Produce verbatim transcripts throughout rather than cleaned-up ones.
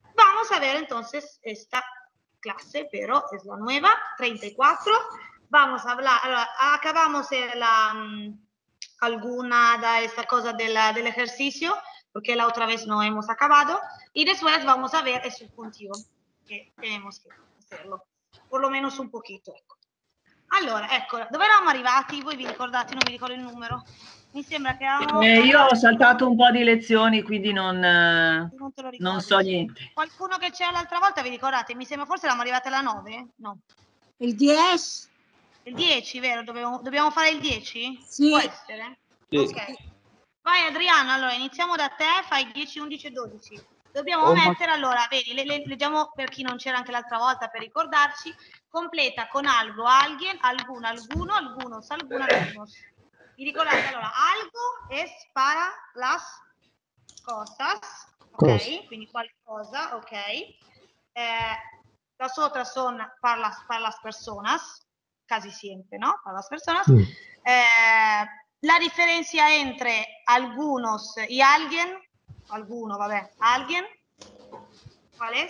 Vamos a ver entonces esta clase, pero es la nueva, treinta y cuatro. Vamos a hablar, allora, acabamos la, um, alguna de esta cosa del, del ejercicio, porque la otra vez no hemos acabado, y después vamos a ver el subjuntivo, que tenemos que hacerlo, por lo menos un poquito, ecco. Allora, ecco, dove eravamo arrivati? Voi vi ricordate? Non vi ricordo il numero. Mi sembra che avevamo... Eh, io ho saltato un po' di lezioni, quindi non, eh, non, te lo ricordi. Non so niente. Qualcuno che c'era l'altra volta, vi ricordate? Mi sembra forse eravamo arrivati alla nove? No. Il dieci? Il dieci, vero? Dobbiamo, dobbiamo fare il dieci? Sì. Può essere? Sì. Ok. Vai Adriano, allora iniziamo da te, fai dieci, undici e dodici. Dobbiamo Oh, mettere, ma... allora, vedi, le, le, leggiamo per chi non c'era anche l'altra volta per ricordarci, completa con algo, alguien, algún, alguno, algunos, alguna, algunos. Vi ricordate, allora, algo es para las cosas, ok? Cosa. Quindi qualcosa, ok? Eh, las otras son para las, para las personas, casi siempre, ¿no? Para las personas. Mm. Eh, la diferencia entre algunos y alguien, alguno, vabbè, alguien, ¿cuál es?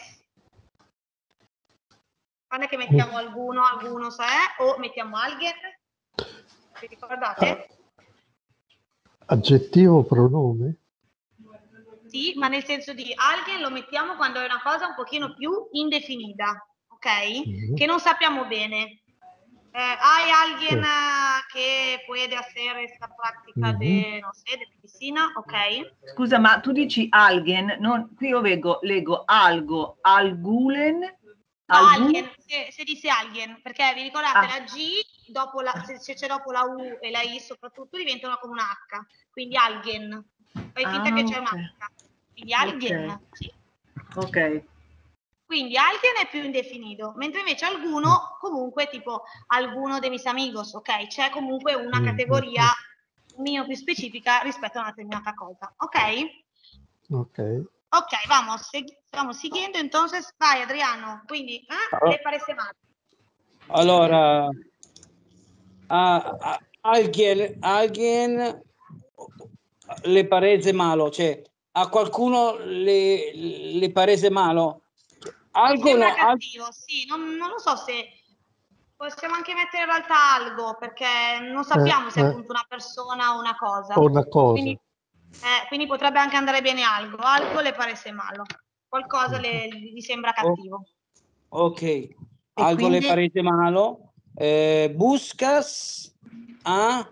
Quando è che mettiamo alguno, algunos, eh? O mettiamo alguien? Vi ricordate? Aggettivo, pronome? Sì, ma nel senso di alguien lo mettiamo quando è una cosa un pochino più indefinita, ok? Mm. Che non sappiamo bene. Eh, hay alguien Sì. uh, che puede hacer esta práctica Mm. de, no sé, de medicina, ok? Scusa, ma tu dici algen, non, qui io leggo, leggo algo, algulen, No, algu- alguien, se, se dice alguien, perché vi ricordate Ah. la G, dopo la, se, se c'è dopo la U e la I soprattutto diventano come una H, quindi alguien. Fai finta Ah, che c'è ok. una H, quindi alguien, Ok. sì. Ok. Quindi alguien è più indefinito, mentre invece alguno comunque tipo alguno de mis amigos, ok? C'è comunque una Mm, categoria mm, meno più specifica rispetto a una determinata cosa, ok? Ok. Ok, vamos, segui- vamos siguiendo, entonces, vai Adriano, quindi, eh? Allora- Le parece male. Allora, a, a- alguien, alguien le parece malo, cioè a qualcuno le, le parece malo. Mi Algo sembra no, al- cattivo, sì, non, non lo so se possiamo anche mettere in realtà algo, perché non sappiamo Eh, se è eh. appunto una persona o una cosa. O una cosa. Quindi, eh, quindi potrebbe anche andare bene algo, algo le parece malo, qualcosa le, gli sembra cattivo. ok, algo quindi- le parece malo. Eh, buscas a...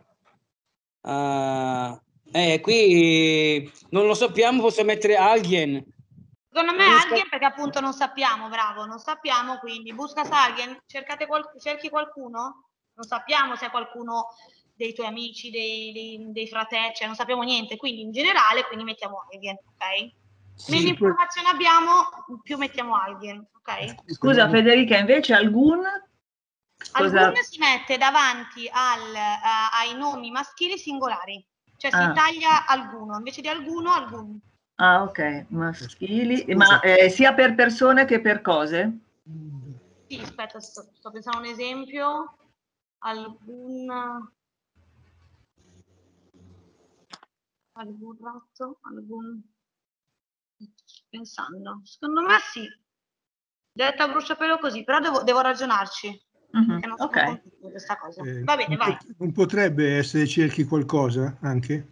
a- eh, qui non lo sappiamo, possiamo mettere alguien. Secondo me Busca- alguien perché appunto non sappiamo, bravo, non sappiamo, quindi buscas alguien, cercate qual- cerchi qualcuno, non sappiamo se è qualcuno dei tuoi amici, dei, dei, dei fratelli, cioè non sappiamo niente, quindi in generale, quindi mettiamo alguien, ok? Sì, Meno poi- informazioni abbiamo, più mettiamo alguien, ok? Scusa Federica, invece algun... Cosa... Algun si mette davanti al, a- ai nomi maschili singolari, cioè si Ah. taglia alguno, invece di alguno, algun. Ah, ok, maschili, Scusa. ma eh, sia per persone che per cose? Sì, aspetta, sto, sto pensando a un esempio. Algun... Algun ratto, algun... Sto pensando. Secondo me sì. Detta a bruciapelo così, però devo, devo ragionarci. Mhm, Perché non sono ok. convinta di questa cosa. Eh, Va bene, non vai. pot- non potrebbe essere cerchi qualcosa anche?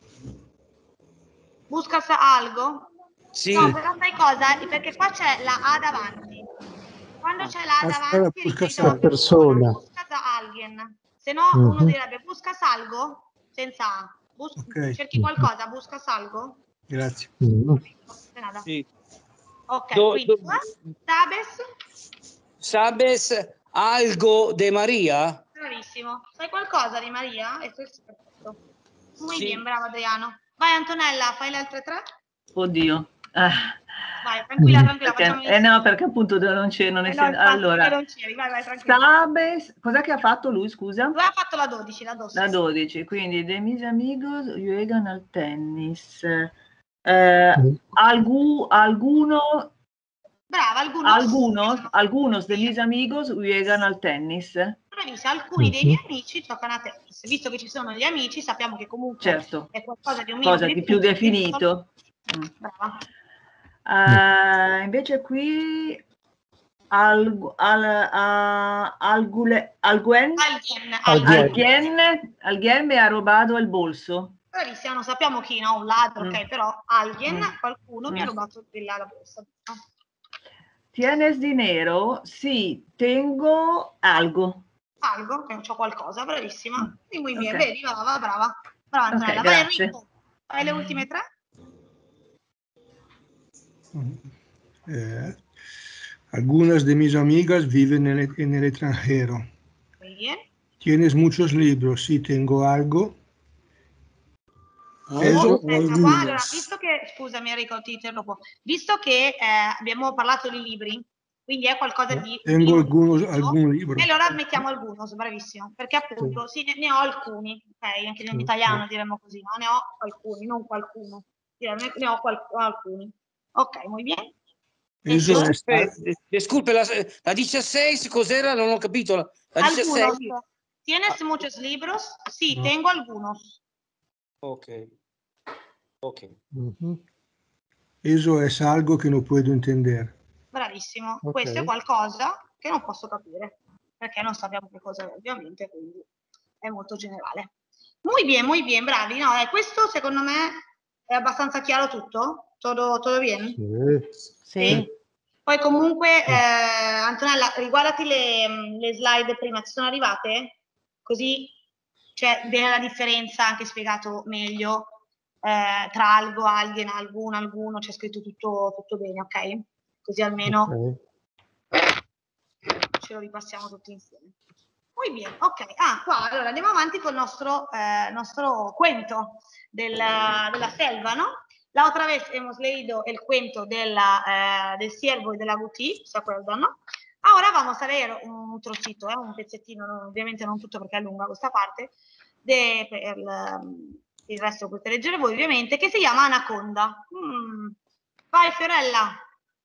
Buscas algo? Sì, No, però sai cosa? Perché qua c'è la A davanti. Quando c'è la A Ah, allora davanti, buscas riferita a una algo. persona. Persona. Buscas alguien. Se no, uno Mhm. direbbe buscas algo senza A. Bus- Ok. Cerchi qualcosa, buscas algo? Grazie. Mm. De nada. sì. Ok, Do- quindi do- qua, sabes? Sabes algo de Maria? Bravissimo. Sai qualcosa di Maria? E questo è perfetto. Muy Sì. bien, bravo Adriano. Vai Antonella, fai le altre tre? Oddio. Eh, Vai, tranquilla, tranquilla, perché, facciamo eh no, perché appunto non c'è, non Eh è no, infatti, allora, che non c'eri, vai, vai, tranquilla. sabes, cos'è che ha fatto lui, scusa? Lui ha fatto la dodici, la dodici. La dodici, quindi de mis amigos juegan al tennis. Eh, Mm. algu- alguno, Brava, algunos. algunos, algunos de Sì. mis amigos juegan al tennis. Bravissima, alcuni dei Mhm. miei amici giocano a tennis. Visto che ci sono gli amici, sappiamo che comunque Certo, è qualcosa di un minimo cosa di più definito. Mm. Brava. Uh, invece qui al, al, a, algule, alguen, Alguien, Alguien. alguien. alguien, alguien mi ha rubato il bolso. Bravissima, non sappiamo chi, no? Un ladro, ok, Mm. però alguien, Mm. qualcuno mi ha Mm. rubato la, la borsa. ¿Tienes dinero? Sí, tengo algo. Algo, che c'ho qualcosa, bravissima. Mm. Sì, muy bien, Ok. vedi, brava, brava. Brava Antonella. Ok, Vai grazie. Enrico, fai le ultime tre. Eh, algunas de mis amigas viven en el, en el extranjero. Muy bien. ¿Tienes muchos libros? Sí, tengo algo. Oh, Eso, Aspetta, qua, allora, visto che, scusami Enrico, ti interrompo, visto che eh, abbiamo parlato di libri, quindi è qualcosa di... tengo di algunos, utilizzo, algún libro. e allora mettiamo algunos, bravissimo, perché appunto sì, ne, ne ho alcuni, ok, anche in italiano diremmo così, no? Ne ho alcuni, non qualcuno, diremmo, ne ho qual- alcuni. Ok, muy bien. Eso Entonces, está, Eh, disculpe, la, la diciassette cos'era? Non ho capito. La, la algunos. diciassette? ¿Tienes Ah. muchos libros? Sí, No. tengo algunos. Ok. Ok. Mhm. eso es algo que no puedo entender. Bravissimo, Ok. questo è qualcosa che non posso capire, perché non sappiamo che cosa è ovviamente, quindi è molto generale. Muy bien, muy bien, bravi. No, eh, questo secondo me è abbastanza chiaro tutto? Todo, todo bien? Sì. Sì. Poi comunque, eh, Antonella, riguardati le, le slide prima, ci sono arrivate? Così cioè, viene la differenza anche spiegato meglio eh, tra algo, alguien, algun, alguno, c'è scritto tutto, tutto bene, ok? Così almeno Ok. ce lo ripassiamo tutti insieme. Muy bien, ok. Ah, qua allora andiamo avanti con il nostro, eh, nostro cuento della, della selva, ¿no? La otra vez hemos leído el cuento de la, eh, del ciervo y de la gutí, ¿se acuerdan, no? Ahora vamos a leer un trocito, eh, un pezzettino, no, ovviamente non tutto perché è lunga questa parte, de, per il, il resto lo potete leggere voi ovviamente, che si chiama Anaconda. Mm. Vai Fiorella.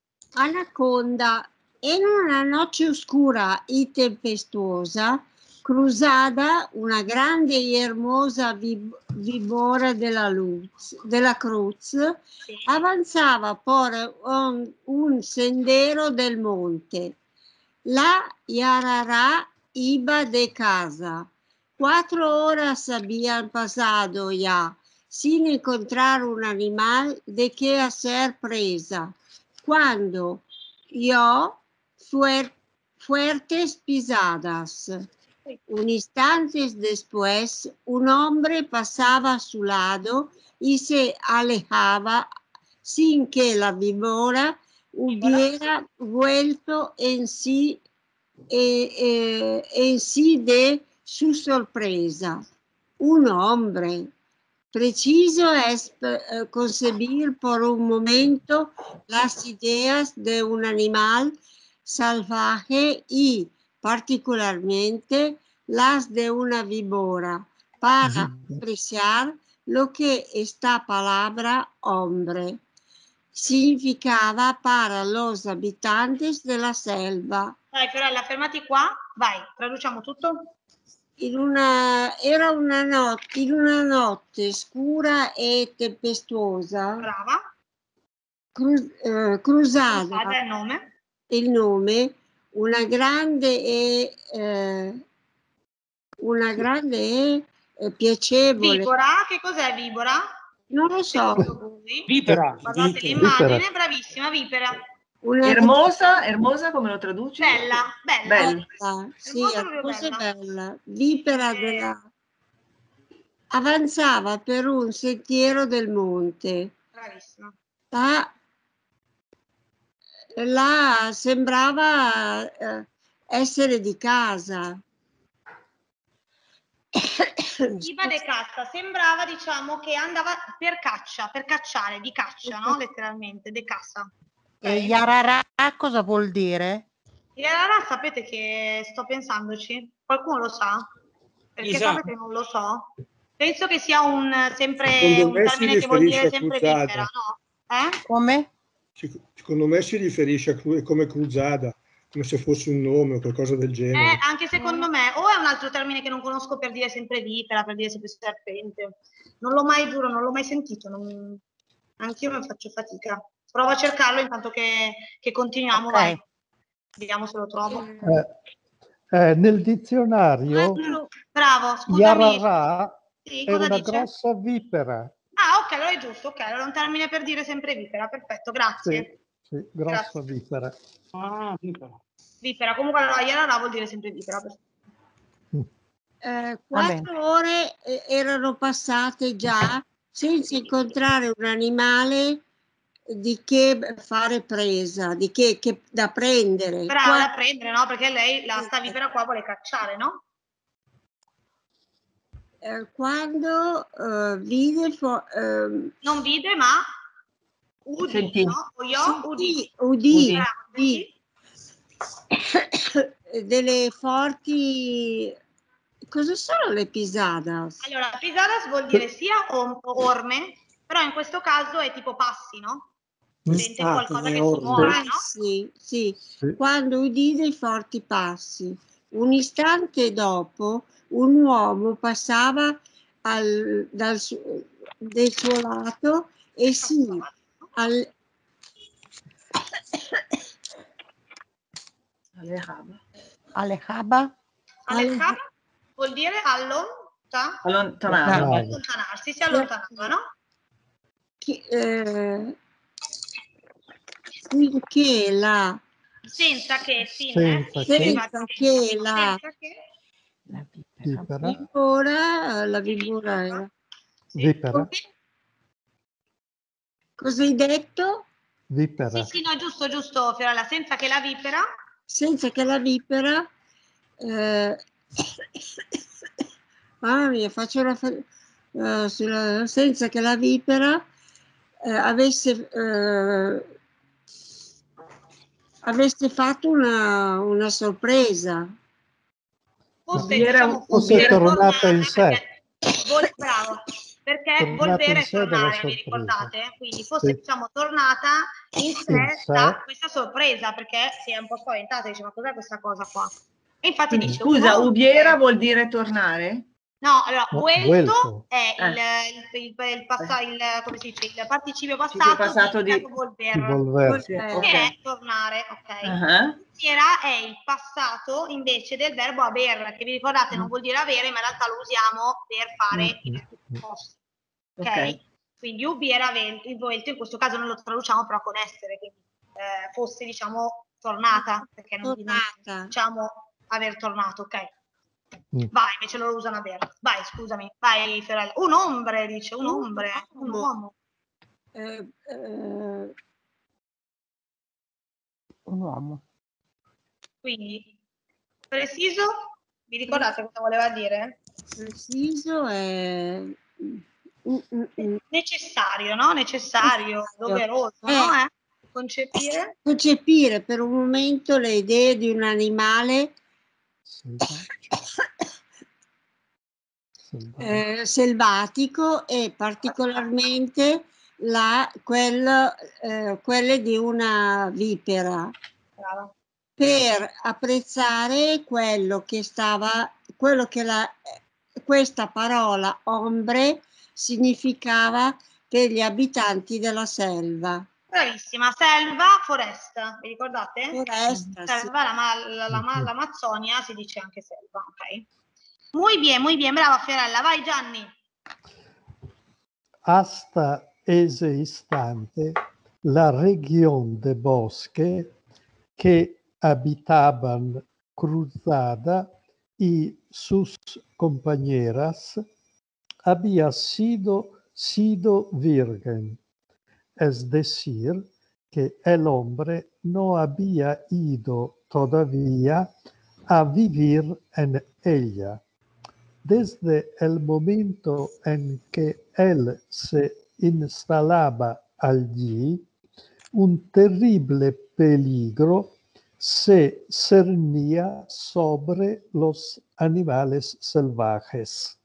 Anaconda. En una noche oscura y tempestuosa, cruzada una grande y hermosa vib víbora de la, luz, de la cruz, Sì. avanzaba por un, un sendero del monte. La Yarará iba de casa. Cuatro horas habían pasado ya, sin encontrar un animal de que hacer presa, cuando oyó fuer fuertes pisadas. Un instante después, un hombre pasaba a su lado y se alejaba sin que la víbora hubiera vuelto en sí, eh, eh, en sí de su sorpresa. Un hombre. Preciso es eh, concebir por un momento las ideas de un animal salvaje y particularmente las de una víbora para apreciar lo que esta palabra hombre significava para los habitantes della selva. Dai Fiorella, fermati qua, vai, traduciamo tutto. In una, era una notte, in una notte scura e tempestuosa, Brava. cru, eh, cruzata, Cruzada è il nome. il nome, una grande e eh, una grande e eh, piacevole. Vibora, che cos'è vibora? Non lo so. Secondo voi? Vipera. Guardate Vipera. l'immagine, bravissima, vipera. Una Hermosa, hermosa come lo traduci? Bella, bella. Bella. bella, sì, Hermosa proprio forse bella. bella, vipera Eh, della... Avanzava per un sentiero del monte. Bravissima. La, la sembrava eh, essere di casa. Iba de caccia, sembrava diciamo che andava per caccia, per cacciare, di caccia, no? Letteralmente, de cassa. E Ok? Yararà cosa vuol dire? E allora sapete che sto pensandoci? Qualcuno lo sa? Perché Isa. sapete che non lo so. Penso che sia un sempre Secondo un me si termine che vuol dire riferisce a sempre cruzada. vipera, no? Eh? Come? Secondo me si riferisce a cru- come cruzada, come se fosse un nome o qualcosa del Eh, genere. anche secondo me, o è un altro termine che non conosco per dire sempre vipera, per dire sempre serpente. Non l'ho mai, giuro, non l'ho mai sentito. Non... Anch'io mi faccio fatica. Prova a cercarlo intanto che, che continuiamo, Ok. vai. Vediamo se lo trovo. Eh, eh, nel dizionario, Bravo, scusami. Yararà Sì, è cosa una dice? grossa vipera. Ah, ok, allora è giusto, ok, allora è un termine per dire sempre vipera, perfetto, grazie. Sì, sì, grossa Grazie. vipera. Ah, vipera. Vipera, comunque allora Yararà vuol dire sempre vipera. perfetto. Eh, Va bene. quattro ore eh, erano passate già senza incontrare un animale di che fare presa, di che, che da prendere. Brava Qua- da prendere, no? Perché lei, la sta vipera qua vuole cacciare, no? eh, quando eh, vide fu- ehm, Non vide, ma udì, Sentì. no? O io udì. sentì, udì, Udì. udì delle forti. Cosa sono le pisadas? Allora, pisadas vuol dire sia om- orme, però in questo caso è tipo passi, no? Sente Ah, qualcosa come che si orme. muove, Ah, no? sì, sì. Sì. Quando udì dei forti passi. Un istante dopo un uomo passava al- dal su- del suo lato e si al- Alejaba. Alejaba? Alejaba vuol dire allonta- Allontanava. Bravo. allontanarsi, si allontanava, no? chi- eh, finché la Senza che, sin, Senza eh, che. senza che la senza che, La vipera. Vipera. vibora, la vibora era. sì. Vipera. Cosa hai detto? Vipera. Sì, sì, no, giusto, giusto, Fiorella, senza che la vipera, Senza che la vipera eh, mamma mia, faccio una fa- eh, sulla- senza che la vipera eh, avesse eh, avesse fatto una, una sorpresa. fosse, Ubiera- diciamo, Fosse ubiera- tornata in sé. perché, vol- bravo, perché Tornata volvere in e sé dalla tornare, vi sorpresa. ricordate? Quindi fosse, Sì. diciamo, tornata in sé In sé. da questa sorpresa, perché si è un po' spaventata, dice, ma cos'è questa cosa qua? E infatti Quindi, dice, scusa, un uomo ubiera che- vuol dire tornare? No, allora, No, vuelto vuelto. è il, Eh. il, il, il, passa- il- come si dice, il participio Participio passato, passato di, di- di volver, Di volver. Sì, Eh, che ok. è tornare, ok? Ah, Ubiera è il passato invece del verbo aver, che vi ricordate non vuol dire avere, ma in realtà lo usiamo per fare Mm, il mm. posto, ok? Ok. Quindi ubiera vel- il volto, in questo caso noi lo traduciamo però con essere, quindi eh, fosse diciamo tornata, perché non, non tornata. diciamo aver tornato, ok? Mm. Vai, invece loro usano aver. Vai, scusami, vai Fiorella. Un ombre, dice, un Un ombre, un uomo. uomo. Eh, eh, Un uomo. Quindi, preciso, vi ricordate cosa voleva dire? preciso è mm, mm, mm. Necessario, no? Necessario, doveroso, Eh. no? Eh? Concepire. Concepire per un momento le idee di un animale Selvatico. Selvatico. eh, selvatico e particolarmente la, quel, eh, quelle di una vipera, Brava. per apprezzare quello che stava, quello che la, questa parola ombre significava per gli abitanti della selva. Bravissima. Selva, foresta, vi ricordate? Foresta, sì. Selva, la, ma- la, la, ma- l'Amazzonia si dice anche selva, ok? Muy bien, muy bien, brava Fiorella. Vai Gianni. Hasta ese instante, la región de bosque que habitaban Cruzada y sus compañeras había sido, sido virgen, es decir, que el hombre no había ido todavía a vivir en ella. Desde el momento en que él se instalaba allí, un terrible peligro se cernía sobre los animales salvajes.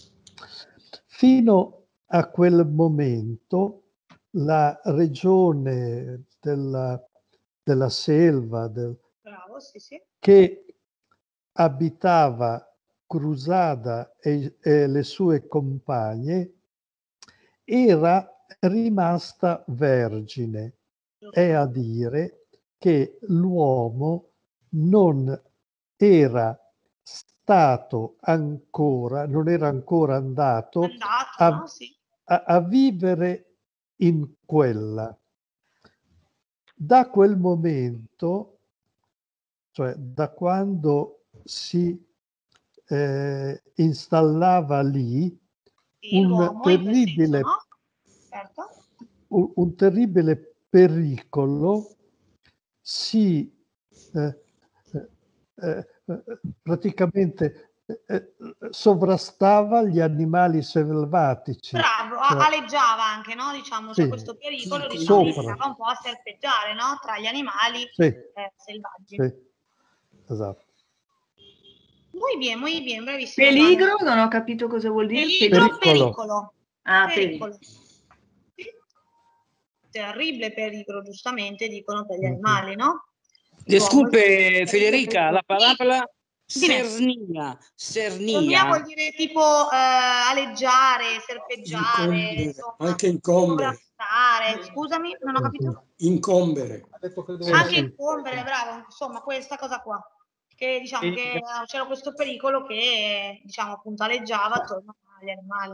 Fino a quel momento la regione della, della selva del, Bravo, sì, sì. che abitava Cruzada e, e le sue compagne era rimasta vergine è a dire che l'uomo non era stato ancora, non era ancora andato, Andato, a, no? Sì. a, a vivere in quella. Da quel momento, cioè da quando si eh, installava lì, Sì, un l'uomo in quel senso, terribile, no? Certo. un, un terribile pericolo si eh, eh, eh, praticamente eh, sovrastava gli animali selvatici. Bravo, Cioè, aleggiava anche, no? Diciamo, c'è sì, questo pericolo, Sì, diciamo, sopra. iniziava un po' a serpeggiare, no? Tra gli animali Sì, eh, selvaggi. sì, esatto. Muy bien, muy bien, bravissimo. Peligro, non ho capito cosa vuol dire. Peligro, Pericolo. pericolo. Ah, Pericolo. Sì. Terribile pericolo, giustamente dicono per gli Mhm. animali, no? Disculpe, Terribile Federica, la pericolo. parola Dimmi. sernia, Sernia vuol sernia, dire tipo eh, aleggiare, serpeggiare, Incombere, insomma, anche incombere, sovrastare. Scusami, non ho capito. incombere. Sì, Anche sì. incombere, bravo, insomma, questa cosa qua. Che diciamo che eh, c'era questo pericolo che diciamo appunto aleggiava attorno agli animali.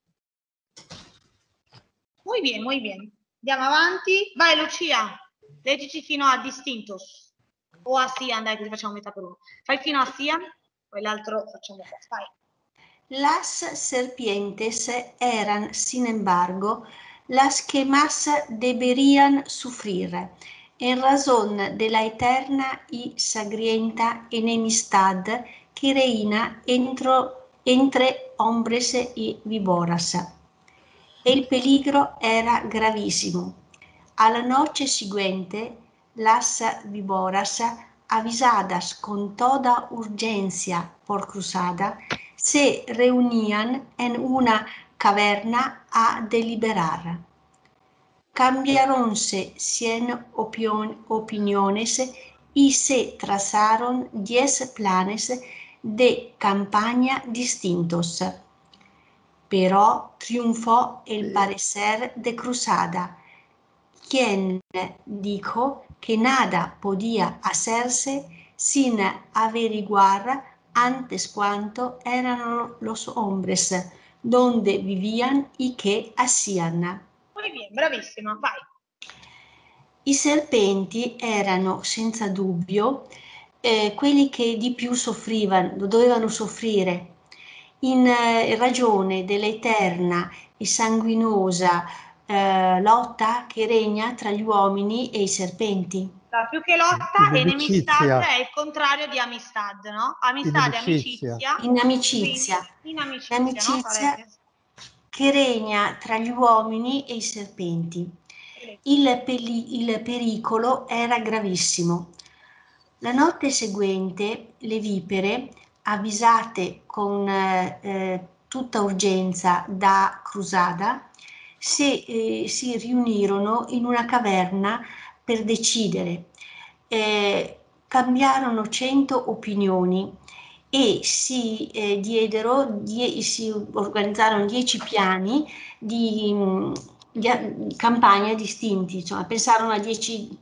Muy bien, muy bien. Andiamo avanti. Vai Lucia, leggici fino a distintos. O a Sian, dai, così facciamo metà per uno. Fai fino a Sian, poi l'altro facciamo qua. Vai. Las serpientes eran, sin embargo, las que más deberían sufrir, en razón de la eterna y sangrienta enemistad que reina entro, entre hombres y víboras. El peligro era gravísimo. A la noche siguiente, las víboras, avisadas con toda urgencia por Cruzada, se reunían en una caverna a deliberar. Cambiaronse cien opiniones y se trazaron diez planes de campaña distintos. Pero triunfó el parecer de Cruzada, quien dijo que nada podía hacerse sin averiguar antes cuánto eran los hombres, dónde vivían y qué hacían. Muy bien, bravissima, vai. I serpenti erano senza dubbio eh, quelli che di più soffrivano, dovevano soffrire, in eh, ragione dell'eterna e sanguinosa eh, lotta che regna tra gli uomini e i serpenti. La più che lotta, enemistad Inimicizia. è il contrario di amistad, no? Amistad è Inimicizia. amicizia. In amicizia, Quindi, in amicizia, in no? amicizia Sarebbe. che regna tra gli uomini e i serpenti. Il, peli- il pericolo era gravissimo. La notte seguente le vipere, avvisate con eh, tutta urgenza da Cruzada, si, eh, si riunirono in una caverna per decidere. Eh, cambiarono cento opinioni e si eh, diedero, die, si organizzarono dieci piani di, di, di campagna distinti, insomma, pensarono a dieci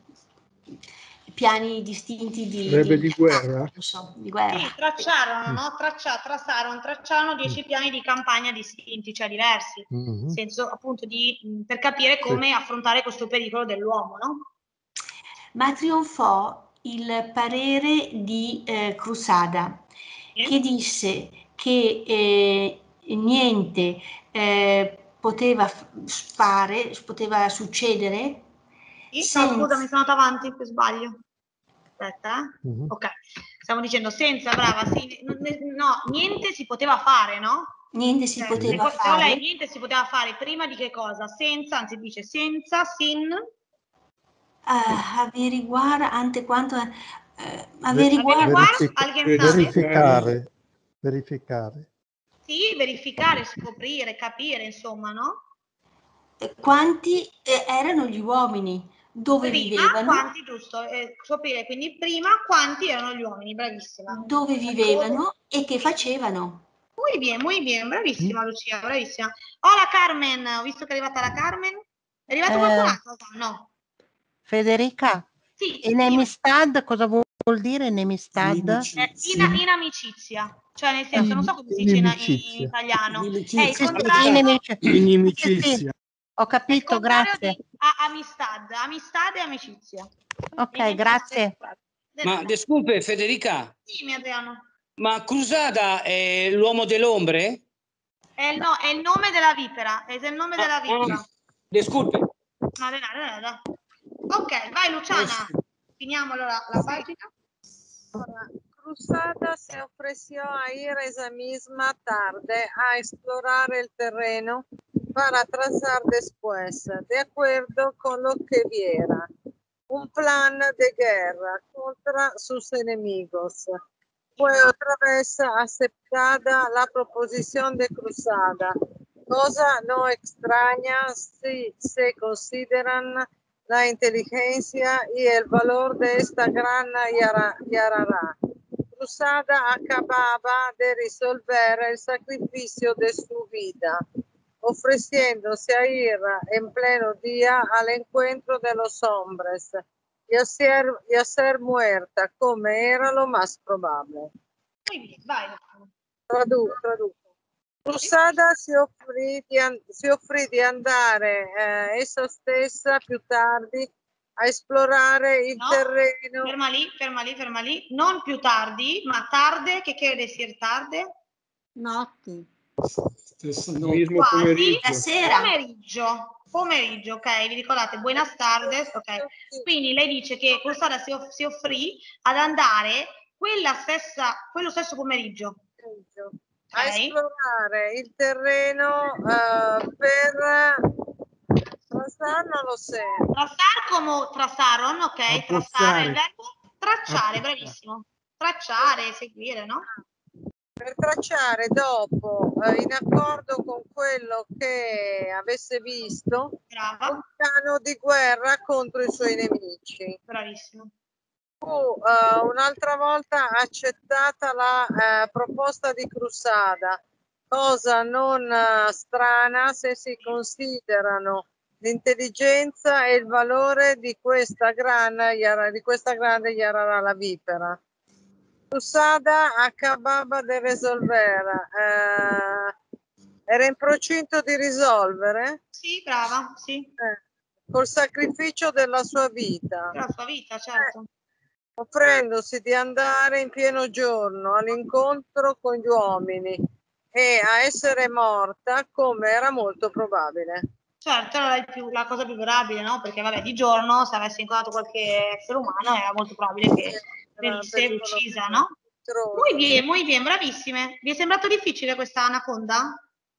piani distinti di, Sarebbe di, di guerra? so, di guerra. Sì, tracciarono, no? Traccia, trazarono, tracciarono dieci piani di campagna distinti, cioè diversi, Mhm. nel senso appunto di, per capire come Sì. affrontare questo pericolo dell'uomo, no? Ma trionfò il parere di eh, Cruzada, Sì. che disse che eh, niente eh, poteva fare, poteva succedere Sì? senza, No, scusa, mi sono andata avanti, che sbaglio. Aspetta, eh? Mhm. Ok, stiamo dicendo senza, brava, sì, no, no, niente si poteva fare, no? niente si Cioè, poteva secondo lei fare. niente si poteva fare prima di che cosa? Senza, anzi dice senza, sin... Uh, averiguare ante quanto uh, Averiguare, averiguare Verific- alguien sabe? verificare. Verificare. Sì, verificare, scoprire, capire, insomma, no? quanti eh, erano gli uomini, dove Prima, vivevano, quanti, giusto, eh, scoprire, quindi prima quanti erano gli uomini, bravissima. dove vivevano e che facevano. Muy bien, muy bien, bravissima Lucia, bravissima. Hola Carmen, ho visto che è arrivata la Carmen. È arrivato qualcun Eh, altro? No. Federica, Sì, e dimmi. Nemistad cosa vuol dire Nemistad? Eh, in, in amicizia, cioè nel senso, non so come si dice in, in Inimicizia. italiano, è il Inimicizia. Sì, sì, contrario, inimici- sì, sì, sì, Inimicizia. ho è il capito, contrario grazie. di a- amistad, amistad e amicizia. Ok, Inimicizia. grazie. De Ma nada. disculpe, Federica, Dimmi, Adriano. ma Cruzada è l'uomo dell'ombre? È il, no, è il nome della vipera, è il nome della Ah, vipera. ah, disculpe. No, de nada, de nada. Ok, vai Luciana. Finiamo allora la pagina. Ahora, Cruzada se ofreció a ir esa misma tarde a explorar el terreno para trazar después, de acuerdo con lo que viera, un plan de guerra contra sus enemigos. Fue otra vez aceptada la proposición de Cruzada, cosa no extraña si se consideran la inteligencia y el valor de esta gran yara- yarará. Cruzada acababa de resolver el sacrificio de su vida, ofreciéndose a ir en pleno día al encuentro de los hombres y a ser, y a ser muerta, come era lo más probable. Muy bien, vai. Tradu- traduco. Cruzada si offrì di, an- si offrì di andare eh, essa stessa più tardi a esplorare il No, terreno. ferma lì, ferma lì, ferma lì. Non più tardi, ma tarde, che quiere decir tarde? Notte. Stessa notte. Mismo Quasi, pomeriggio. La sera. pomeriggio. Pomeriggio, ok, vi ricordate? Buenas tardes, ok. Quindi lei dice che Cruzada si, off- si offrì ad andare quella stessa, quello stesso pomeriggio. A Ok? esplorare il terreno eh, per trasar, non lo so. Trasar come trasaron, ok? Appozzare. Trasare il verbo tracciare, Appozzare. bravissimo. Tracciare, seguire, no? Per tracciare dopo, eh, in accordo con quello che avesse visto, Brava, un piano di guerra contro i suoi nemici. bravissimo. Fu eh, un'altra volta accettata la eh, proposta di Cruzada, cosa non eh, strana se si considerano l'intelligenza e il valore di questa, gran, yara- di questa grande Yarara la vipera. Cruzada acabava di risolvere, eh, era in procinto di risolvere Sì, brava, sì. eh, col sacrificio della sua vita, Per la sua vita, certo. offrendosi di andare in pieno giorno all'incontro con gli uomini e a essere morta come era molto probabile. Certo, era il più- la cosa più probabile, no? Perché vabbè, di giorno, se avesse incontrato qualche essere umano, era molto probabile che Era venisse pericolo- uccisa, no? Muy bien, muy bien, bravissime. Vi è sembrato difficile questa anaconda?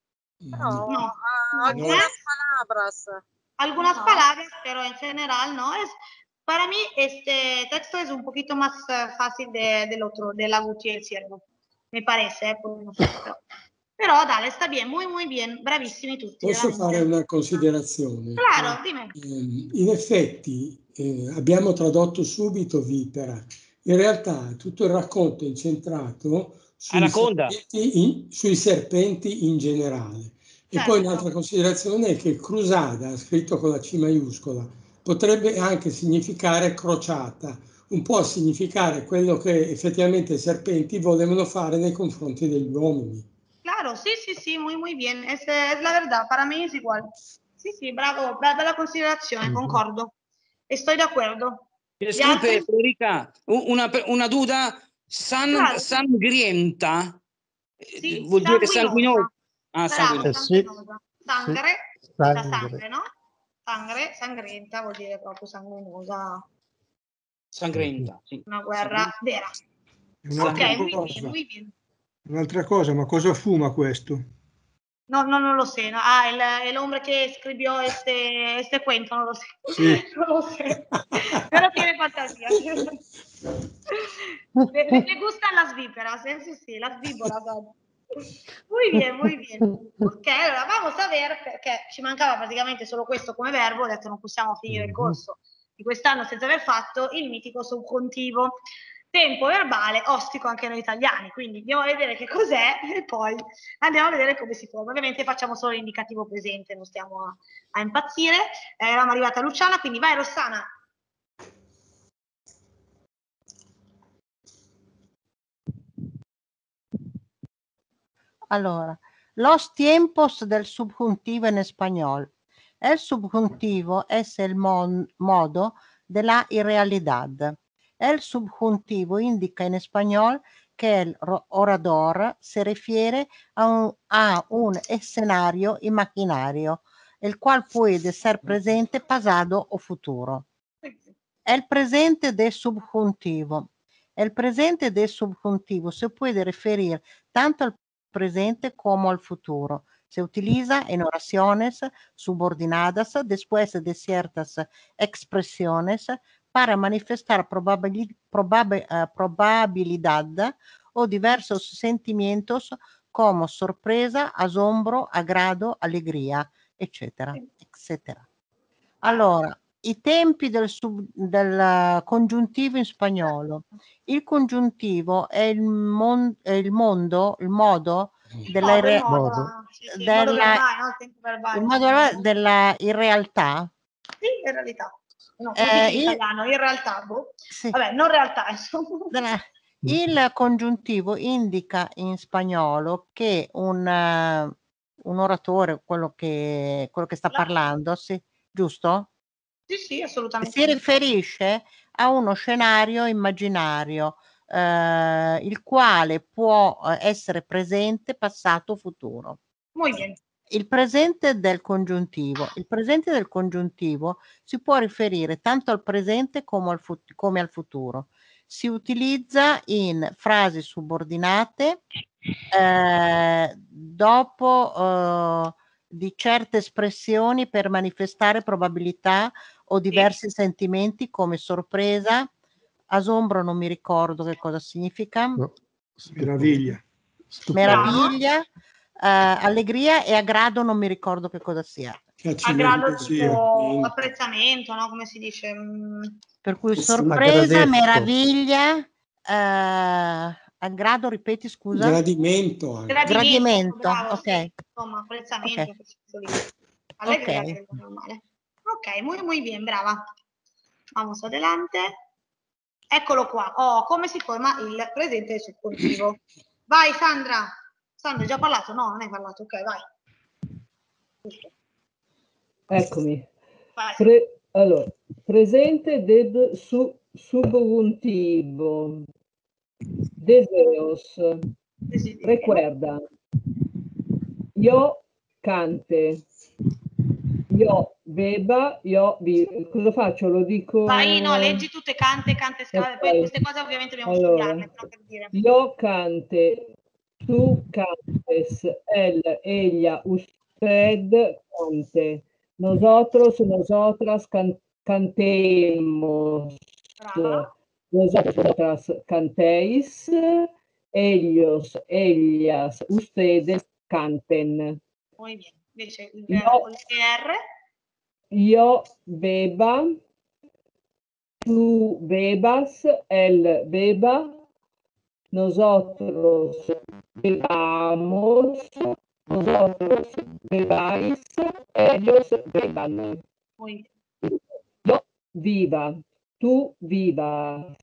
No, No. ah, algunas palabras. Algunas No. palabras, pero en general no. Es, para mí este texto es un poquito más eh, fácil de- del otro, de la Guti y el ciervo. Me parece, eh, poi non so, però. Però dale, sta bien, muy muy bien, bravissimi tutti. Posso veramente. fare una considerazione? Claro, dimmi. Eh, in effetti eh, abbiamo tradotto subito vipera. In realtà tutto il racconto è incentrato sui Anaconda. serpenti in, sui serpenti in generale. E Certo. poi un'altra considerazione è che cruzada, scritto con la C maiuscola, potrebbe anche significare crociata, un po' a significare quello che effettivamente i serpenti volevano fare nei confronti degli uomini. Claro, sí, sí, sí, muy, muy bien. Es, es la verdad, para mí es igual. Sí, sí, bravo, bella, bella considerazione, Mhm. concordo. Estoy de acuerdo. Gli Disculpe, altri? Federica, u- una, una duda. San, Claro. Sangrienta eh, Sì, vuol dire sanguinosa. sanguinoso? Ah, Bravo, sanguinoso. Eh sì, sanguinosa. Sangre, sì, da sangre. sangue, no? Sangre, sangrenta vuol dire proprio sanguinosa. Sangrenta, sì. Una guerra vera. Un'altra Ok, muy bien, cosa, muy bien. un'altra cosa, ma cosa fuma questo? No, no, non lo sé. No. Ah, el, el hombre que escribió este, este cuento, no lo sé. Sí. No lo sé. Pero tiene fantasía. Le, le- le gustan las víperas, ¿eh? Sí, sí, las víboras. Muy bien, muy bien. Ok, allora vamos a ver, perché ci mancava praticamente solo questo come verbo, ho detto non possiamo finire il corso di quest'anno senza aver fatto il mitico soggiuntivo. Tempo verbale ostico anche noi italiani, quindi andiamo a vedere che cos'è e poi andiamo a vedere come si forma. Ovviamente facciamo solo l'indicativo presente, non stiamo a, a impazzire. Eh, eravamo arrivati a Luciana, quindi vai Rossana. Allora, los tiempos del subjuntivo en español. El subjuntivo es el mon- modo de la irrealidad. El subjuntivo indica en español que el ro- orador se refiere a un, a un escenario imaginario, el cual puede ser presente, pasado o futuro. El presente del subjuntivo. El presente del subjuntivo se puede referir tanto al presente como al futuro. Se utiliza en oraciones subordinadas después de ciertas expresiones para manifestar probabili- probabe- eh, probabilidad o diversos sentimientos como sorpresa, asombro, agrado, alegría, eccetera, eccetera. Allora, i tempi del, sub- del eh, congiuntivo in spagnolo. Il congiuntivo è il, mon- è il mondo, il modo della, Modo, il irre- modo, Modo. la- sì, sì, il modo della, verbale, no? Il tempo verbale. il modo della- della irrealtà. Sì, in realtà. No, come Eh, si dice in il- italiano? In realtà, boh. sì. Vabbè, non realtà, insomma. Della- Il congiuntivo indica in spagnolo che un, eh, un oratore, quello che, quello che sta La- parlando, sì, giusto? Sì, sì, assolutamente. Si riferisce a uno scenario immaginario, eh, il quale può eh, essere presente, passato o futuro. Muy bien. Il presente del congiuntivo. Il presente del congiuntivo si può riferire tanto al presente come al, fut- come al futuro. Si utilizza in frasi subordinate eh, dopo eh, di certe espressioni per manifestare probabilità o diversi sentimenti come sorpresa, asombro, non mi ricordo che cosa significa, No, Meraviglia. stupore. meraviglia, eh, allegria e aggrado, non mi ricordo che cosa sia. A grado Sì. tipo apprezzamento, no? Come si dice? Mm, Per cui Sì, sorpresa, aggradezco. meraviglia, eh, aggrado, ripeti, scusa? Gradimento anche. Gradimento, Gradimento, bravo, ok. sì, insomma, apprezzamento. Ok. che si dice lì. Allegria Ok. è normale. Ok, muy, muy bien, brava. Vamos adelante. Eccolo qua. Oh, come si forma il presente subcontivo. Vai, Sandra. Sandra, hai già parlato? No, non hai parlato. Ok, vai. Eccomi. Vai. Pre- allora, presente del su- subjuntivo. Deseos. Recuerda. Io cante. Io beba. Io vi- cosa faccio? Lo dico. Vai, no, leggi tutte cante, cante, scale. Poi Ok. queste cose ovviamente dobbiamo Allora, studiarle, però per dire. Yo cante, tú cantes, él, ella, usted cante, nosotros, nosotras can- cantemos, Brava. vosotros, vosotras cantéis, ellos, ellas, ustedes canten. Muy bien. Invece il Io- verbo con le R. Yo beba, tú bebas, él beba, nosotros bebamos, vosotros bebáis, ellos beban. Muy bien. Yo viva, tú vivas,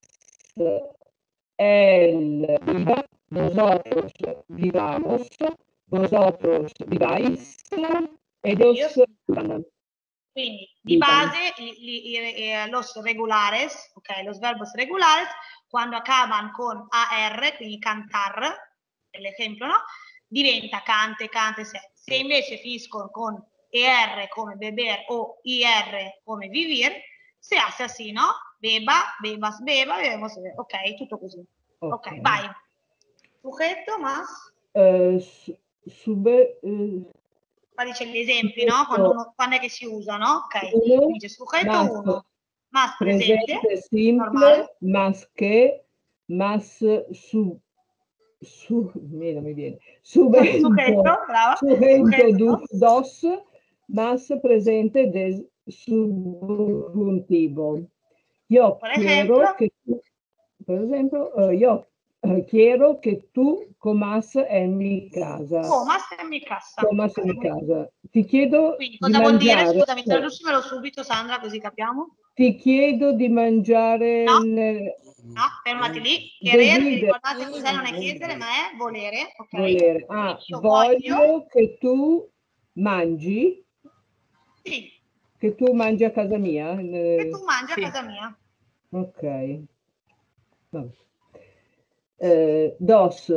él viva, nosotros vivamos, vosotros viváis, ellos vivan. Quindi di base i- i- i- eh, los regulares, ok, los verbos regulares, quando acabano con A R, quindi cantar, per l'esempio, no? Diventa cante, cante, se. Se invece finiscono con E R come beber o I R come vivir, se hace así, no? Beba, bebas, beba, bebemos, bebe. Ok, tutto così. Ok, Ok. vai. Sujeto, más. Eh, su- sube, eh, Qua dice gli esempi, no? Quando, uno- quando è che si usa, no? Ok. Uno, Dice sujeto más, uno, más presente, presente simple, normale. más que, más su, su, mira, mi viene, subento, Sujeto, brava. subento Sujeto, du- dos, más presente del subjuntivo. Yo Por quiero ejemplo. que tú, por ejemplo, eh, yo eh, quiero que tú comas en mi casa. Comas en mi casa. Comas en mi casa. Ti chiedo Quindi di cosa vuol dire? mangiare. Scusami, traducimelo subito, Sandra, così capiamo. Ti chiedo di mangiare No. nel- No, fermati lì. Querere, Desidero. ricordate cos'è, non è chiedere, ma è volere, ok? Volere. Ah, Io voglio voglio, che tu mangi, sì, che tu mangi a casa mia. che Eh, tu mangi Sì. a casa mia. Ok. Vabbè. Eh, dos.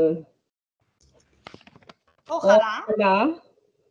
Ojalá. Ojalá.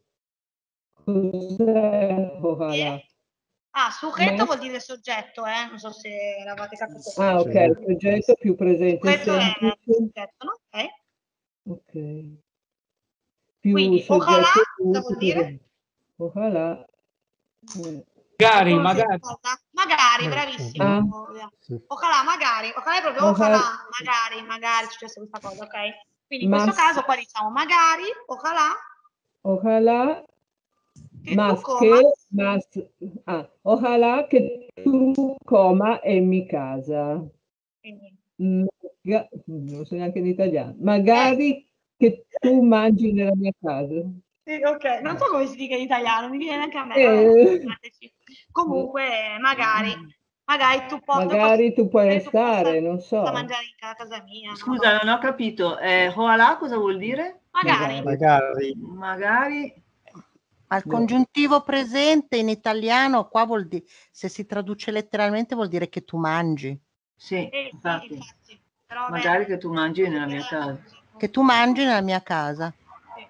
Cos'è ojalá? E- Ah, sujeto Ma- vuol dire soggetto, eh? Non so se l'avete capito. Ah, ok, Sì. soggetto più presente Sujeto è semplice. soggetto, no? Ok. Ok. Più Quindi, ojalá, soggetto cosa più vuol dire? presente. Ojalá. Eh, Magari, Conosci magari. qualcosa? Magari, Eh, bravissimo. Ah. Sì. Ojalá, magari. Ojalá è proprio Ojalá. ojalá, magari, magari successe questa cosa, ok? Quindi in Ma questo s- caso qua diciamo magari, ojalá, Ojalá che más tu que comas, más ah, ojalá que tu coma en mi casa. quindi, Maga- non so neanche in italiano. Magari che tu mangi nella mia casa. sì, ok, non so come si dica in italiano, mi viene anche a me. Eh. Vabbè, scusateci. Comunque, magari, magari tu possa, Magari tu puoi magari tu possa- restare, non possa so. mangiare in ca- casa mia. non Scusa, so. non ho capito. Eh, Ojalá cosa vuol dire? Magari. Magari. Magari. Al No. congiuntivo presente in italiano qua vuol dire, se si traduce letteralmente vuol dire che tu mangi. Sì, Eh, sì, infatti. infatti. Però, vabbè, Magari che tu mangi nella mia casa. Che tu mangi nella mia casa. sì.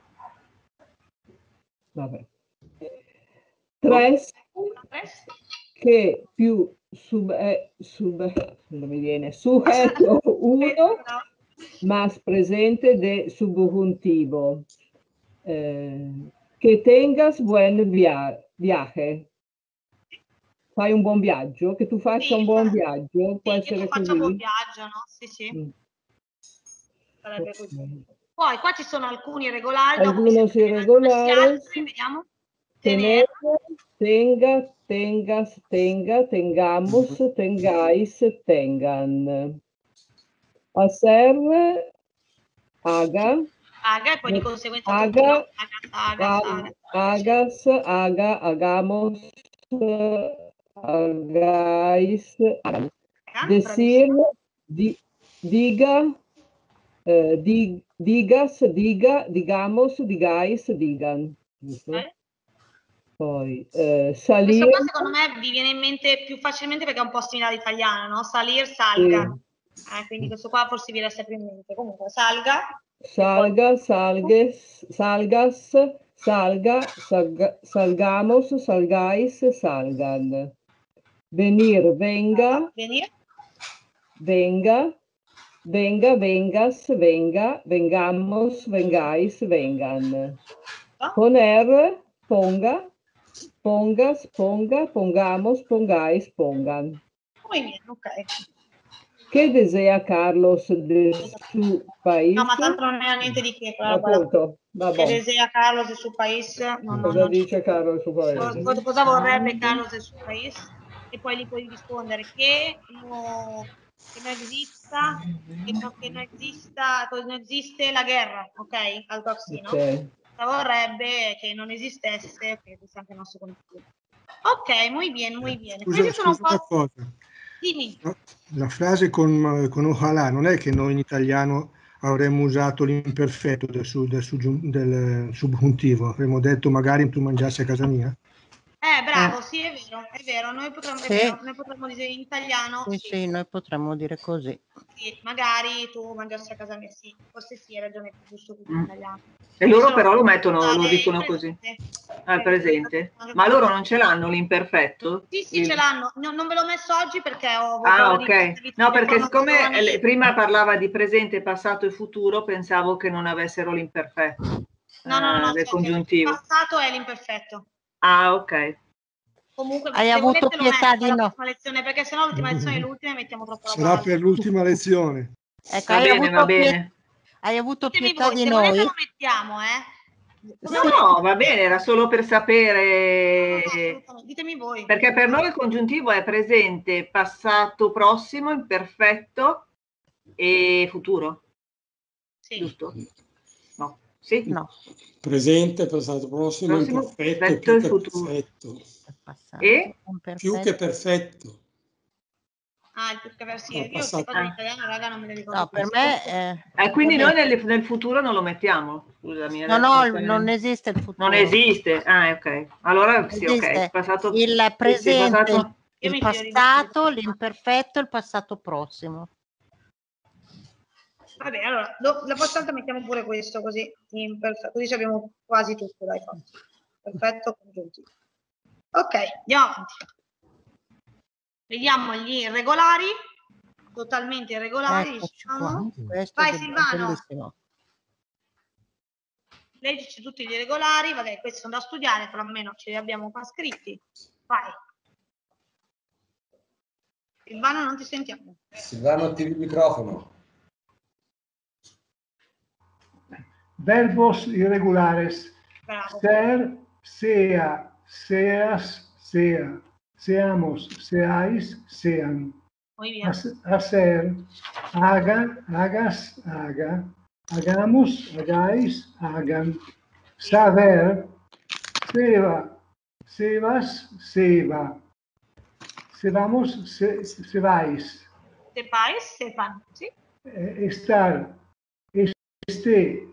Vabbè. Tres Tres. che più sub, eh, sub non mi viene sujeto uno más presente de subjuntivo. Eh, che tengas buen via- viaje. Fai un buon viaggio, che tu faccia Sì, un buon fa- viaggio, può sì, che tu essere faccia buon così. viaggio, no? Sì, sì, Mm. sarebbe così. Ok. Poi qua ci sono alcuni regolari, dopo mi Algunos sembra che ne hanno messi irregolares. altri, vediamo. Tener, Tener, tenga, tengas, tenga, tengamos, tengáis, tengan. Hacer, haga, haga, e poi di conseguenza haga, futuro. Haga, haga, haga. hagas, haga, hagamos, hagáis, hagan. Decir, di- diga, eh, di- digas, diga, digamos, digáis, digan. Giusto? Eh? Poi eh, Questo salire, qua secondo me vi viene in mente più facilmente perché è un po' simile all'italiano, no? Salir, salga. Eh, quindi questo qua forse vi resta più in mente. Comunque, salga. salga, salgues, salgas, salga, salga, salgamos, salgáis, salgan. Venir, venga, Venire. venga, venga, vengas, venga, vengamos, vengáis, vengan. Poner, ponga, pongas, ponga, pongamos, pongáis, pongan. Muy bien, ok. ¿Qué desea Carlos de su país? No, ma tanto non era niente di che. quella roba là. Appunto, Che vabbè. desea Carlos del suo país? No, no, Cosa no. dice Carlos del suo paese? Cosa, cosa vorrebbe Carlos del suo país? E poi gli puoi rispondere che, no, che non esista, che, no, che non esista, che non esiste la guerra, ok? Al prossimo. Ok. Cosa vorrebbe che non esistesse, che questo è anche il nostro consiglio. Ok, muy bien, muy bien. Scusa, Questi sono un scusa una po'... cosa. Dimmi. No, la frase con, con ojalá non è che noi in italiano avremmo usato l'imperfetto del, su- del, suggiun- del subjuntivo, avremmo detto magari tu mangiassi a casa mia. Eh, bravo, sì, è vero, è vero. Noi potremmo, è Sì. vero, noi potremmo dire in italiano, Sì, sì, sì, noi potremmo dire così. sì, magari tu mangiassi a casa mia, sì, forse sì, hai ragione, è più giusto così in Mm. italiano. E loro Solo- però lo mettono, lo Ah, dicono il così. presente. Al presente. Ma loro non ce l'hanno l'imperfetto? Sì, sì, Il- ce l'hanno. No, non ve l'ho messo oggi perché ho avuto Ah, paura di ok. mettervi No, tutte le perché siccome informazioni. eh, prima parlava di presente, passato e futuro, pensavo che non avessero l'imperfetto No, no, no, eh, no, del cioè, congiuntivo. il passato è l'imperfetto. Ah, ok. Comunque, Hai se avuto volete lo pietà metto di alla no. prossima lezione, perché sennò l'ultima lezione è l'ultima e mettiamo troppo la Sarà per l'ultima lezione. Ecco, Va hai bene, avuto va pie- bene. Hai avuto Ditemi pietà voi, di se noi. volete lo mettiamo, eh. Cosa No, no, va bene, era solo per sapere. assolutamente. Ditemi voi. Perché per noi il congiuntivo è presente, passato, prossimo, imperfetto e futuro. Sì. Giusto? No. Sì? No. Presente, passato, prossimo, Prossimo, imperfetto, perfetto più e che futuro. perfetto. Passato, E? imperfetto. Più che perfetto. Ah, il più che versi. No, Io queste passato. cose in italiano, raga, non me le ricordo No, più. per me... eh, Eh, quindi per noi me- nel, nel futuro non lo mettiamo? Scusami. No, adesso no, se- non esiste il futuro. Non esiste? Ah, ok. Allora sì, ok. Esiste Passato, il sì, sì, presente, passato- il, Io il mi fido di passato, voi. l'imperfetto e il passato prossimo. Vabbè, allora, do- la prossima volta mettiamo pure questo, così, in perfetto, così abbiamo quasi tutto, dai, fatto. Perfetto, congiuntivo. Ok, andiamo avanti. Vediamo gli irregolari, totalmente irregolari, Eccoci qua. diciamo. Questo Vai è Silvano, bellissimo. leggici tutti gli irregolari, vabbè, questi sono da studiare, però almeno ce li abbiamo qua scritti. Vai. Silvano, non ti sentiamo. Silvano, attivi il microfono. Verbos irregulares. Bravo. Ser, sea, seas, sea. Seamos, seáis, sean. Muy bien. Has- Hacer, haga, hagas, haga. Hagamos, hagáis, hagan. Saber, seba, sebas, seba. Sebamos, se, sebáis. Sepáis, sepan, ¿sí? Eh, estar, este,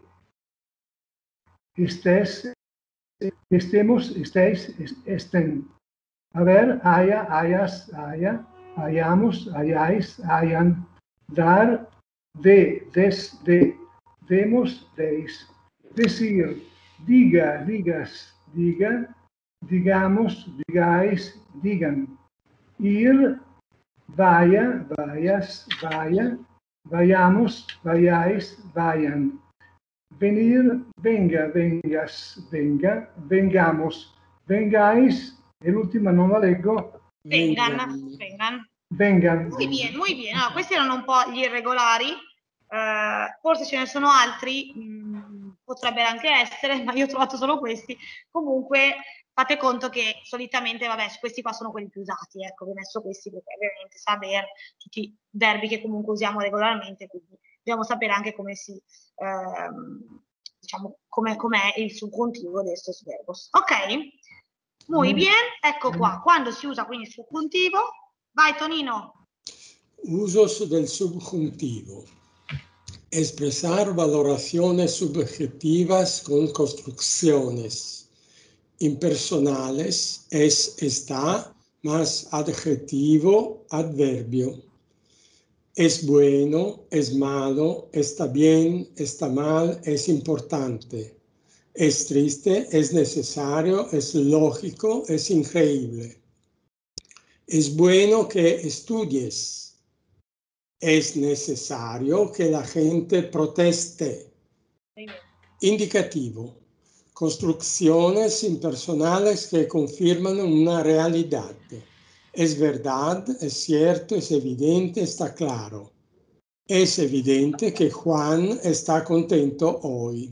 estés, estemos, estéis, es- estén. Haber, haya, hayas, haya, hayamos, hayáis, hayan. Dar, de, des, de, demos, deis. Decir, diga, digas, diga, digamos, digáis, digan. Ir, vaya, vayas, vaya, vayamos, vayáis, vayan. Venir, venga, vengas, venga, vengamos, vengáis, e l'ultima non la leggo, Vengan, vengan. vengan. Muy bien, muy bien. Allora, questi erano un po' gli irregolari. Eh, forse ce ne sono altri, mh, potrebbero anche essere, ma io ho trovato solo questi. Comunque fate conto che solitamente, vabbè, questi qua sono quelli più usati, ecco, vi ho messo questi perché ovviamente saper tutti i verbi che comunque usiamo regolarmente, quindi dobbiamo sapere anche come si, ehm, diciamo, come com'è il subcontinuo di estos verbos. Ok? Muy bien, ecco qua. Quando si usa quindi il subcontivo, vai Tonino. Usos del subjuntivo. Expresar valoraciones subjetivas con construcciones impersonales es está más adjetivo adverbio. Es bueno, es malo, está bien, está mal, es importante. Es triste, es necesario, es lógico, es increíble. Es bueno que estudies. Es necesario que la gente proteste. Indicativo. Construcciones impersonales que confirman una realidad. Es verdad, es cierto, es evidente, está claro. Es evidente que Juan está contento hoy.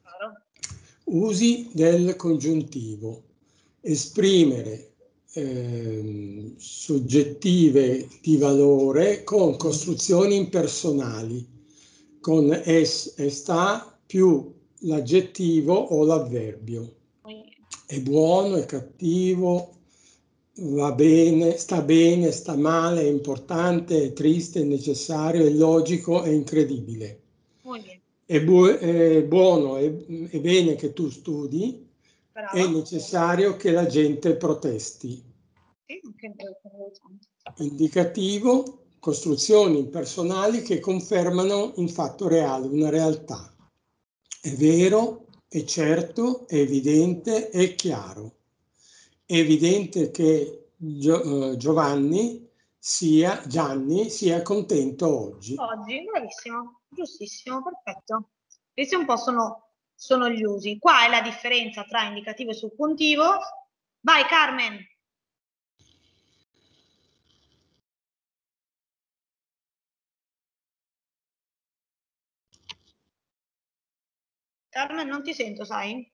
Usi del congiuntivo. Esprimere eh, soggettive di valore con costruzioni impersonali, con es, sta più l'aggettivo o l'avverbio. È buono, è cattivo, va bene, sta bene, sta male, è importante, è triste, è necessario, è logico, è incredibile. Muy bien. È, bu- è buono, è, è bene che tu studi, Bravo. è necessario che la gente protesti. Sì, anche interessante. Indicativo, costruzioni impersonali che confermano un fatto reale, una realtà. È vero, è certo, è evidente, è chiaro. È evidente che Gio- Giovanni sia, Gianni sia contento oggi. Oggi, bravissimo, giustissimo, perfetto. Questi un po' sono, sono gli usi. Qua è la differenza tra indicativo e subcontivo. Vai Carmen. Carmen, non ti sento, sai?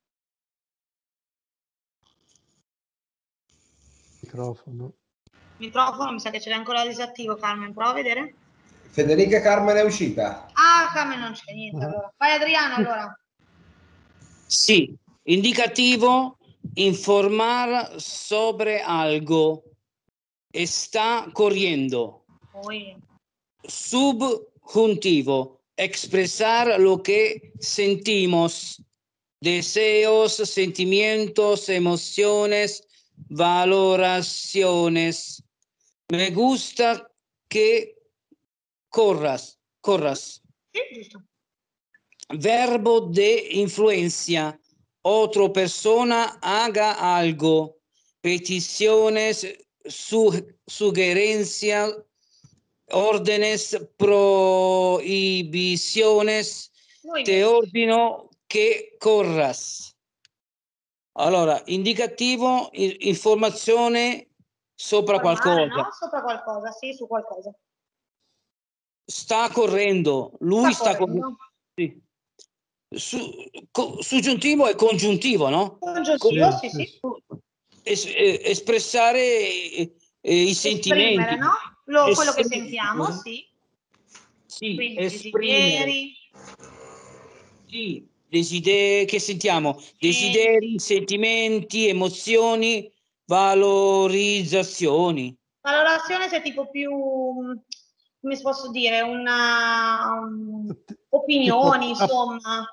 Microfono. Microfono, mi sa che ce l'hai ancora disattivo, Carmen. Prova a vedere. Federica Carmen è uscita. Ah, Carmen non c'è niente allora. Vai Adriano allora. Sí, indicativo, informar sobre algo. Está corriendo. Muy. Subjuntivo, expresar lo que sentimos, deseos, sentimientos, emociones, valoraciones. Me gusta que corras, corras. Sí, giusto. Verbo de influencia, otra persona haga algo. Peticiones, su, sugerencia, órdenes, prohibiciones. Muy Te bien. ordino che corras. Allora, indicativo, i- informazione sopra Formale, qualcosa. no? Sopra qualcosa, sì, su qualcosa. Sta correndo, lui Sta sta correndo. correndo. Sì. Su, co- soggiuntivo e congiuntivo, no? Congiuntivo, Sì, sì, sì, sì. Es- eh, espressare eh, eh, i sentimenti. Esprimere, no? Lo- quello che Esprimere. sentiamo, sì. Sì, Quindi esprimere. desideri, Sì, desideri, che sentiamo? Desideri, sentimenti, emozioni, valorizzazioni. valorazione se tipo più, come si posso dire, una um, opinioni, Tipo, ah, insomma.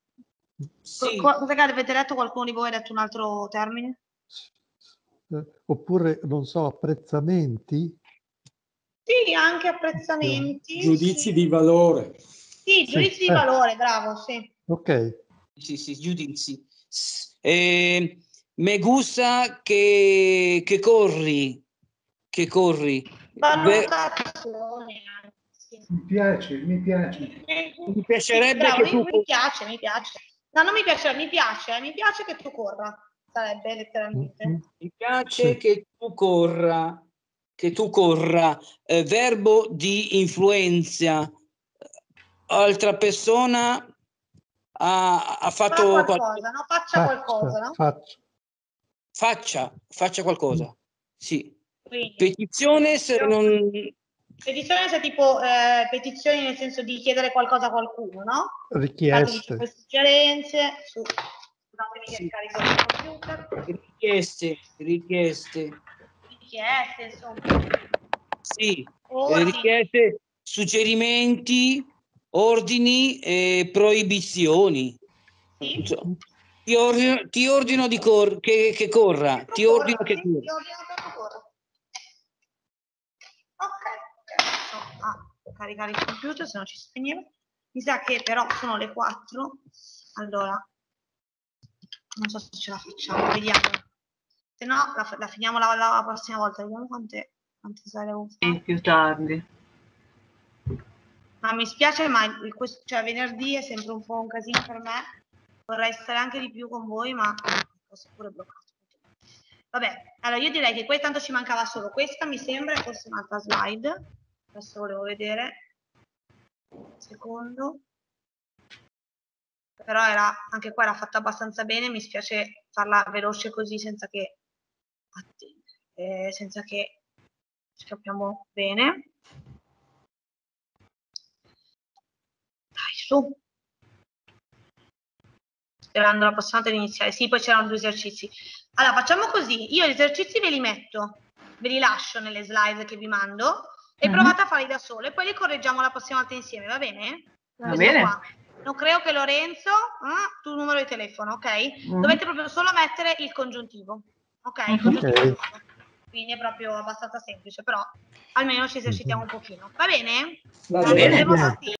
Sì. Co- Cosa che avete detto? Qualcuno di voi ha detto un altro termine? eh, oppure, non so, apprezzamenti? Sì, anche apprezzamenti. Giudizi sì. di valore. Sì, giudizi Sì, di eh. valore, bravo, sì. Ok. Sì, sì, giudizi. S- eh, me gusta che, che corri, che corri. Beh, Valutazione, sì. Mi piace, mi piace. mi piacerebbe Bravo, che mi, tu mi piace, mi piace. No, non mi piace, mi piace, mi piace che tu corra, sarebbe letteralmente. Mm, Mi piace Sì. che tu corra, che tu corra, eh, verbo di influenza. Altra persona ha, ha Fa fatto qualcosa, qualcosa. no? Faccia qualcosa, Faccia, no? faccia. Faccia, faccia qualcosa. Sì. Quindi, Petizione se non... petizione se tipo eh, petizioni nel senso di chiedere qualcosa a qualcuno, no? Infatti dice Richieste. queste suggerenze, su, scusatemi che Sì. scarico il computer, Richieste, richieste. richieste, insomma. Sì, eh, Ordini. richieste, suggerimenti, ordini e proibizioni. Sì. Cioè, Ti ordino, ti ordino di cor- che, che corra, ti ordino che Sì, corra. ti ordino che tu corra. Ok, adesso a caricare il computer, se no ci spegneva. Mi sa che però sono le quattro, allora non so se ce la facciamo, vediamo. Se no la, la finiamo la, la prossima volta, vediamo quante, quante saremo. Sì, più tardi. Ma mi spiace, ma il, questo, cioè, venerdì è sempre un po' un casino per me. Vorrei stare anche di più con voi, ma posso pure bloccato. Vabbè, allora io direi che qui tanto ci mancava solo questa, mi sembra, e forse un'altra slide. Adesso volevo vedere. Un secondo. Però era, anche qua era fatta abbastanza bene, mi spiace farla veloce così senza che, eh, senza che ci capiamo bene. Dai, su. Sperando la prossima volta di iniziare. Sì, poi c'erano due esercizi. Allora, facciamo così. Io gli esercizi ve li metto, ve li lascio nelle slide che vi mando e Mhm. provate a farli da solo e poi li correggiamo la prossima volta insieme, va bene? Va Questo bene. qua. Non creo che Lorenzo, eh, tu numero di telefono, ok? Mhm. Dovete proprio solo mettere il congiuntivo, ok? Il Mhm. congiuntivo Ok. nuovo. Quindi è proprio abbastanza semplice, però almeno ci esercitiamo un pochino. Va bene? Va Va bene. bene. Vedremo Bene. tutti.